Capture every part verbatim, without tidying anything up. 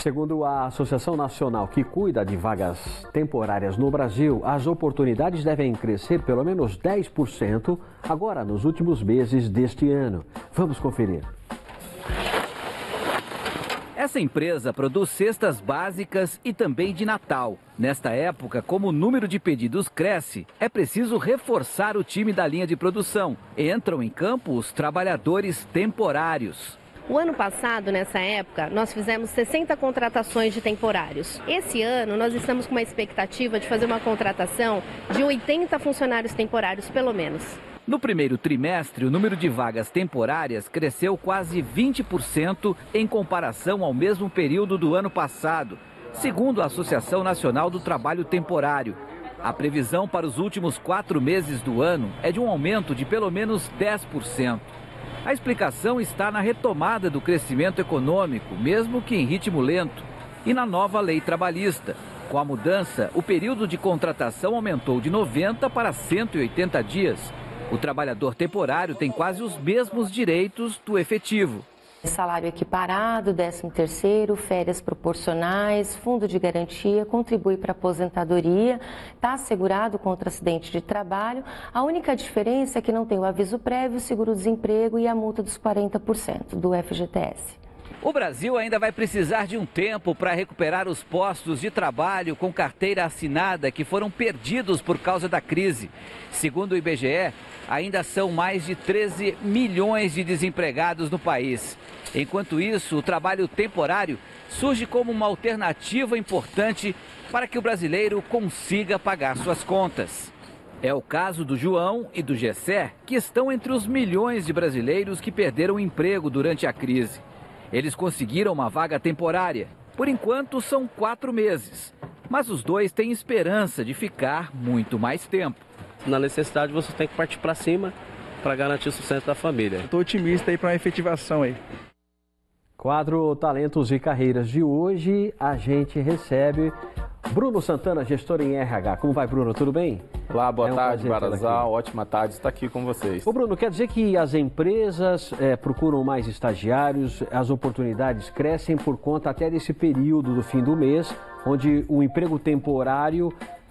Segundo a Associação Nacional que cuida de vagas temporárias no Brasil, as oportunidades devem crescer pelo menos dez por cento agora nos últimos meses deste ano. Vamos conferir. Essa empresa produz cestas básicas e também de Natal. Nesta época, como o número de pedidos cresce, é preciso reforçar o time da linha de produção. Entram em campo os trabalhadores temporários. O ano passado, nessa época, nós fizemos sessenta contratações de temporários. Esse ano, nós estamos com uma expectativa de fazer uma contratação de oitenta funcionários temporários, pelo menos. No primeiro trimestre, o número de vagas temporárias cresceu quase vinte por cento em comparação ao mesmo período do ano passado, segundo a Associação Nacional do Trabalho Temporário. A previsão para os últimos quatro meses do ano é de um aumento de pelo menos dez por cento. A explicação está na retomada do crescimento econômico, mesmo que em ritmo lento, e na nova lei trabalhista. Com a mudança, o período de contratação aumentou de noventa para cento e oitenta dias. O trabalhador temporário tem quase os mesmos direitos do efetivo. Salário equiparado, décimo terceiro, férias proporcionais, fundo de garantia, contribui para a aposentadoria, está assegurado contra acidente de trabalho. A única diferença é que não tem o aviso prévio, seguro-desemprego e a multa dos quarenta por cento do F G T S. O Brasil ainda vai precisar de um tempo para recuperar os postos de trabalho com carteira assinada que foram perdidos por causa da crise. Segundo o I B G E, ainda são mais de treze milhões de desempregados no país. Enquanto isso, o trabalho temporário surge como uma alternativa importante para que o brasileiro consiga pagar suas contas. É o caso do João e do Gessé, que estão entre os milhões de brasileiros que perderam o emprego durante a crise. Eles conseguiram uma vaga temporária. Por enquanto, são quatro meses. Mas os dois têm esperança de ficar muito mais tempo. Na necessidade, você tem que partir para cima para garantir o sustento da família. Estou otimista aí para uma efetivação aí. Quadro Talentos e Carreiras de hoje, a gente recebe Bruno Santana, gestor em R H. Como vai, Bruno? Tudo bem? Olá, boa é um tarde, Barazal. Ótima tarde estar aqui com vocês. Ô, Bruno, quer dizer que as empresas é, procuram mais estagiários, as oportunidades crescem por conta até desse período do fim do mês, onde o emprego temporário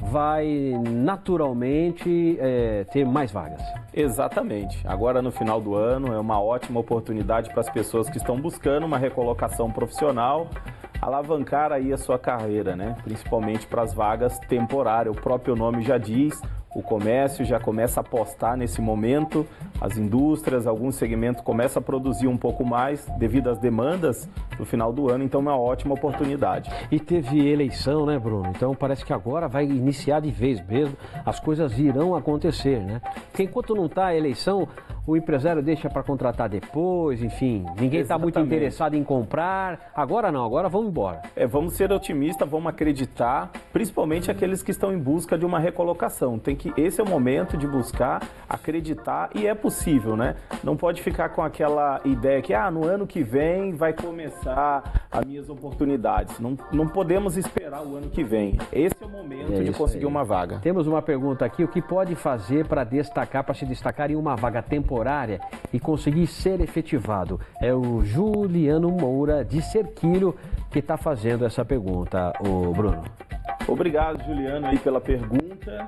vai naturalmente é, ter mais vagas. Exatamente. Agora, no final do ano, é uma ótima oportunidade para as pessoas que estão buscando uma recolocação profissional, alavancar aí a sua carreira, né? Principalmente para as vagas temporárias. O próprio nome já diz, o comércio já começa a apostar nesse momento, as indústrias, alguns segmentos começam a produzir um pouco mais devido às demandas no final do ano, então é uma ótima oportunidade. E teve eleição, né, Bruno? Então parece que agora vai iniciar de vez mesmo, as coisas irão acontecer, né? Porque enquanto não está a eleição, o empresário deixa para contratar depois, enfim, ninguém está muito interessado em comprar. Agora não, agora vamos embora. É, vamos ser otimistas, vamos acreditar, principalmente aqueles que estão em busca de uma recolocação. Tem que, esse é o momento de buscar, acreditar, e é possível, né? Não pode ficar com aquela ideia que, ah, no ano que vem vai começar as minhas oportunidades. Não, não podemos esperar o ano que vem. Esse é o momento é de conseguir aí. Uma vaga. Temos uma pergunta aqui, o que pode fazer para destacar, para se destacar em uma vaga temporária e conseguir ser efetivado? É o Juliano Moura, de Cerquilho, que está fazendo essa pergunta, o Bruno. Obrigado, Juliano, aí pela pergunta.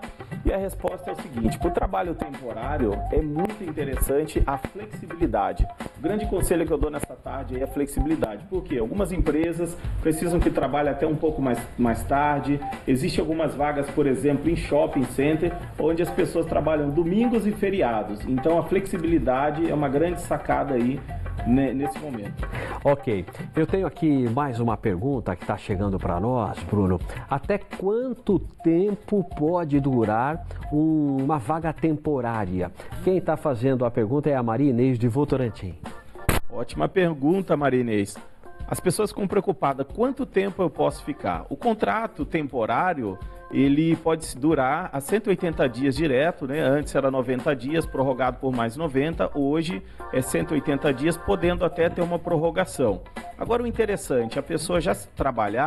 E a resposta é o seguinte: para o trabalho temporário é muito interessante a flexibilidade. O grande conselho que eu dou nessa tarde é a flexibilidade. Por quê? Algumas empresas precisam que trabalhe até um pouco mais, mais tarde. Existem algumas vagas, por exemplo, em shopping center, onde as pessoas trabalham domingos e feriados. Então a flexibilidade é uma grande sacada aí nesse momento. Ok, eu tenho aqui mais uma pergunta que está chegando para nós, Bruno. Até quanto tempo pode durar um, uma vaga temporária? Quem está fazendo a pergunta é a Maria Inês de Votorantim. Ótima pergunta, Maria Inês. As pessoas ficam preocupadas, quanto tempo eu posso ficar? O contrato temporário, ele pode durar a cento e oitenta dias direto, né? Antes era noventa dias, prorrogado por mais noventa, hoje é cento e oitenta dias, podendo até ter uma prorrogação. Agora o interessante, a pessoa já trabalhar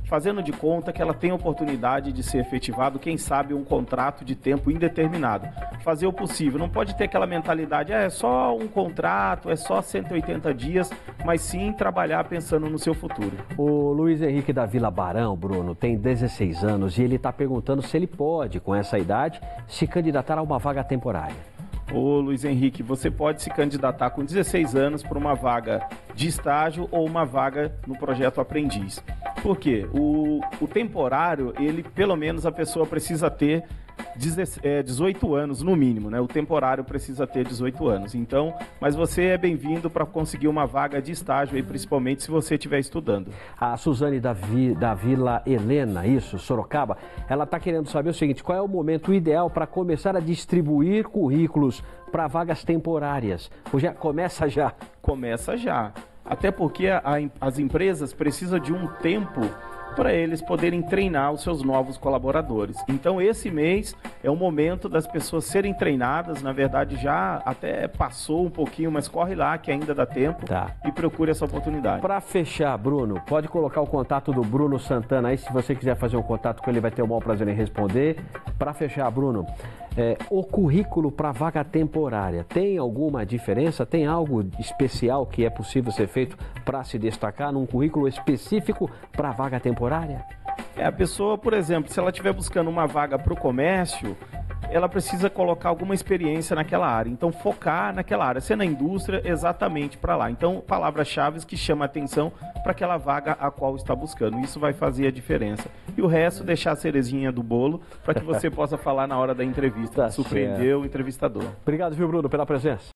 fazendo de conta que ela tem oportunidade de ser efetivado, quem sabe, um contrato de tempo indeterminado. Fazer o possível, não pode ter aquela mentalidade, ah, é só um contrato, é só cento e oitenta dias, mas sim trabalhar pensando no seu futuro. O Luiz Henrique da Vila Barão, Bruno, tem dezesseis anos e ele está perguntando se ele pode, com essa idade, se candidatar a uma vaga temporária. Ô Luiz Henrique, você pode se candidatar com dezesseis anos para uma vaga de estágio ou uma vaga no projeto Aprendiz. Por quê? O, o temporário, ele pelo menos a pessoa precisa ter dezoito anos no mínimo, né? O temporário precisa ter dezoito anos. Então, mas você é bem-vindo para conseguir uma vaga de estágio aí, principalmente se você estiver estudando. A Suzane da, Vi, da Vila Helena, isso, Sorocaba, ela está querendo saber o seguinte, qual é o momento ideal para começar a distribuir currículos para vagas temporárias? Ou já começa já? Começa já. Até porque a, a, as empresas precisam de um tempo para eles poderem treinar os seus novos colaboradores. Então esse mês é o momento das pessoas serem treinadas, na verdade já até passou um pouquinho, mas corre lá que ainda dá tempo, tá, e procure essa oportunidade. Para fechar, Bruno, pode colocar o contato do Bruno Santana aí, se você quiser fazer um contato com ele, vai ter o maior prazer em responder. Para fechar, Bruno, é, o currículo para vaga temporária, tem alguma diferença? Tem algo especial que é possível ser feito para se destacar num currículo específico para vaga temporária? É, a pessoa, por exemplo, se ela estiver buscando uma vaga para o comércio, ela precisa colocar alguma experiência naquela área. Então, focar naquela área, ser na indústria, exatamente para lá. Então, palavras-chave que chamam a atenção para aquela vaga a qual está buscando. Isso vai fazer a diferença. E o resto, deixar a cerejinha do bolo para que você possa falar na hora da entrevista. Tá surpreender certo. O entrevistador. Obrigado, viu, Bruno, pela presença.